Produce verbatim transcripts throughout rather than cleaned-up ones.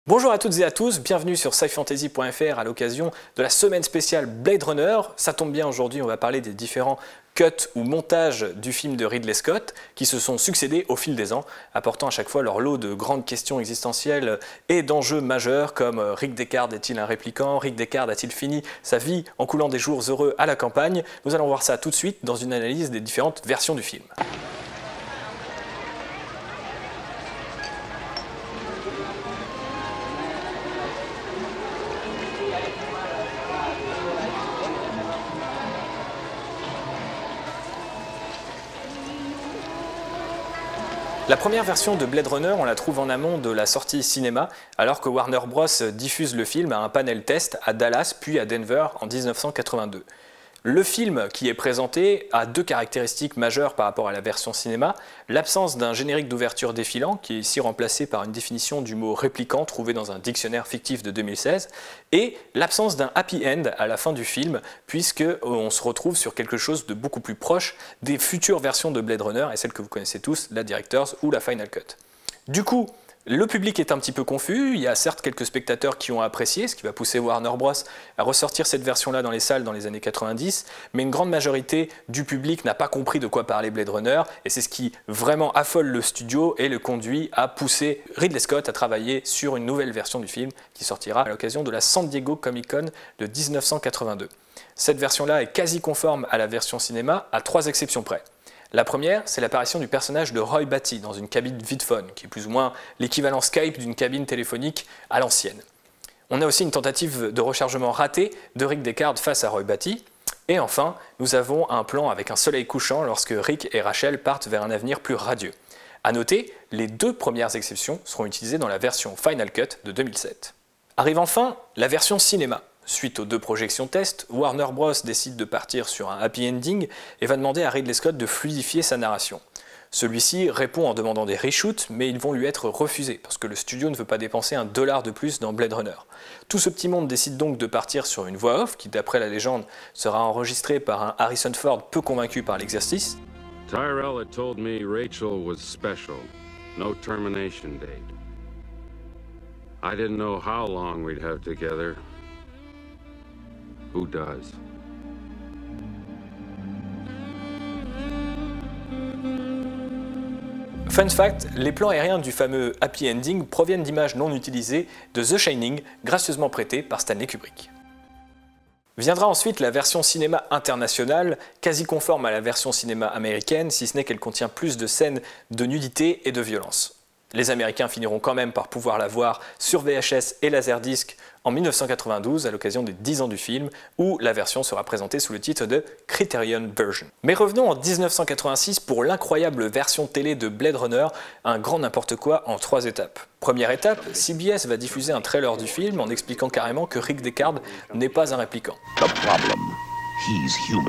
Bonjour à toutes et à tous, bienvenue sur sci fantasy point F R à l'occasion de la semaine spéciale Blade Runner. Ça tombe bien, aujourd'hui on va parler des différents cuts ou montages du film de Ridley Scott qui se sont succédés au fil des ans, apportant à chaque fois leur lot de grandes questions existentielles et d'enjeux majeurs comme Rick Deckard est-il un répliquant? Rick Deckard a-t-il fini sa vie en coulant des jours heureux à la campagne? Nous allons voir ça tout de suite dans une analyse des différentes versions du film. La première version de Blade Runner, on la trouve en amont de la sortie cinéma, alors que Warner Bros diffuse le film à un panel test à Dallas puis à Denver en mille neuf cent quatre-vingt-deux. Le film qui est présenté a deux caractéristiques majeures par rapport à la version cinéma. L'absence d'un générique d'ouverture défilant, qui est ici remplacé par une définition du mot répliquant trouvé dans un dictionnaire fictif de deux mille seize, et l'absence d'un happy end à la fin du film, puisqu'on se retrouve sur quelque chose de beaucoup plus proche des futures versions de Blade Runner, et celle que vous connaissez tous, la Director's ou la Final Cut. Du coup, le public est un petit peu confus, il y a certes quelques spectateurs qui ont apprécié, ce qui va pousser Warner Bros à ressortir cette version-là dans les salles dans les années quatre-vingt-dix, mais une grande majorité du public n'a pas compris de quoi parlait Blade Runner, et c'est ce qui vraiment affole le studio et le conduit à pousser Ridley Scott à travailler sur une nouvelle version du film qui sortira à l'occasion de la San Diego Comic Con de mille neuf cent quatre-vingt-deux. Cette version-là est quasi conforme à la version cinéma, à trois exceptions près. La première, c'est l'apparition du personnage de Roy Batty dans une cabine Vidphone, qui est plus ou moins l'équivalent Skype d'une cabine téléphonique à l'ancienne. On a aussi une tentative de rechargement ratée de Rick Deckard face à Roy Batty. Et enfin, nous avons un plan avec un soleil couchant lorsque Rick et Rachel partent vers un avenir plus radieux. A noter, les deux premières exceptions seront utilisées dans la version Final Cut de deux mille sept. Arrive enfin la version cinéma. Suite aux deux projections test, Warner Bros décide de partir sur un happy ending et va demander à Ridley Scott de fluidifier sa narration. Celui-ci répond en demandant des reshoots, mais ils vont lui être refusés parce que le studio ne veut pas dépenser un dollar de plus dans Blade Runner. Tout ce petit monde décide donc de partir sur une voix off qui, d'après la légende, sera enregistrée par un Harrison Ford peu convaincu par l'exercice. Tyrell had told me Rachel was special, no termination date. I didn't know how long we'd have together. Who does? Fun fact, les plans aériens du fameux happy ending proviennent d'images non utilisées de The Shining, gracieusement prêtées par Stanley Kubrick. Viendra ensuite la version cinéma internationale, quasi conforme à la version cinéma américaine, si ce n'est qu'elle contient plus de scènes de nudité et de violence. Les Américains finiront quand même par pouvoir la voir sur V H S et Laserdisc en mille neuf cent quatre-vingt-douze à l'occasion des dix ans du film, où la version sera présentée sous le titre de Criterion Version. Mais revenons en mille neuf cent quatre-vingt-six pour l'incroyable version télé de Blade Runner, un grand n'importe quoi en trois étapes. Première étape, C B S va diffuser un trailer du film en expliquant carrément que Rick Deckard n'est pas un répliquant. The problem, he's human.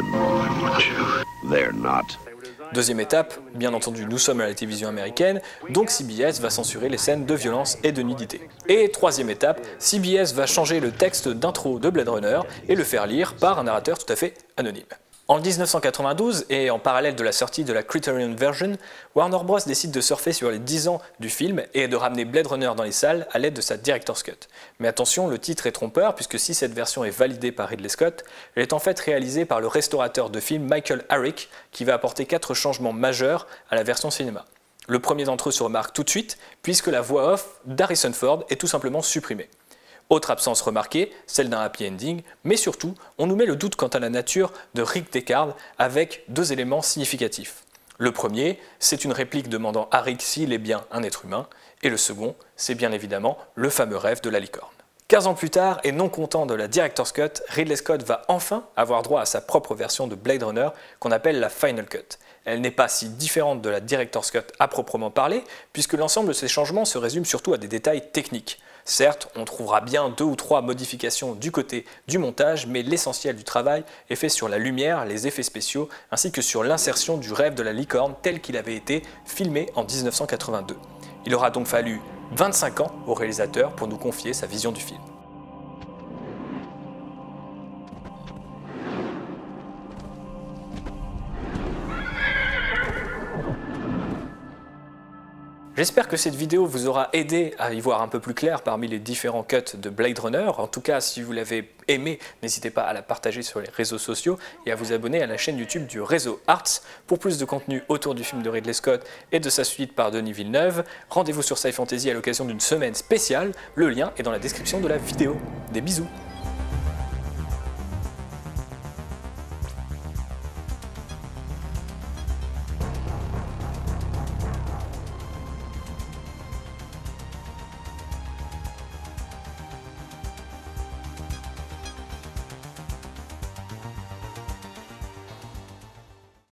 They're not. Deuxième étape, bien entendu nous sommes à la télévision américaine, donc C B S va censurer les scènes de violence et de nudité. Et troisième étape, C B S va changer le texte d'intro de Blade Runner et le faire lire par un narrateur tout à fait anonyme. En mille neuf cent quatre-vingt-douze, et en parallèle de la sortie de la Criterion Version, Warner Bros décide de surfer sur les dix ans du film et de ramener Blade Runner dans les salles à l'aide de sa Director's Cut. Mais attention, le titre est trompeur puisque si cette version est validée par Ridley Scott, elle est en fait réalisée par le restaurateur de film Michael Herrick qui va apporter quatre changements majeurs à la version cinéma. Le premier d'entre eux se remarque tout de suite puisque la voix off d'Harrison Ford est tout simplement supprimée. Autre absence remarquée, celle d'un happy ending, mais surtout, on nous met le doute quant à la nature de Rick Deckard avec deux éléments significatifs. Le premier, c'est une réplique demandant à Rick s'il est bien un être humain, et le second, c'est bien évidemment le fameux rêve de la licorne. quinze ans plus tard, et non content de la Director's Cut, Ridley Scott va enfin avoir droit à sa propre version de Blade Runner qu'on appelle la Final Cut. Elle n'est pas si différente de la Director's Cut à proprement parler, puisque l'ensemble de ces changements se résume surtout à des détails techniques. Certes, on trouvera bien deux ou trois modifications du côté du montage, mais l'essentiel du travail est fait sur la lumière, les effets spéciaux, ainsi que sur l'insertion du rêve de la licorne tel qu'il avait été filmé en mille neuf cent quatre-vingt-deux. Il aura donc fallu vingt-cinq ans au réalisateur pour nous confier sa vision du film. J'espère que cette vidéo vous aura aidé à y voir un peu plus clair parmi les différents cuts de Blade Runner. En tout cas, si vous l'avez aimé, n'hésitez pas à la partager sur les réseaux sociaux et à vous abonner à la chaîne YouTube du réseau Arts pour plus de contenu autour du film de Ridley Scott et de sa suite par Denis Villeneuve. Rendez-vous sur SciFantasy à l'occasion d'une semaine spéciale. Le lien est dans la description de la vidéo. Des bisous!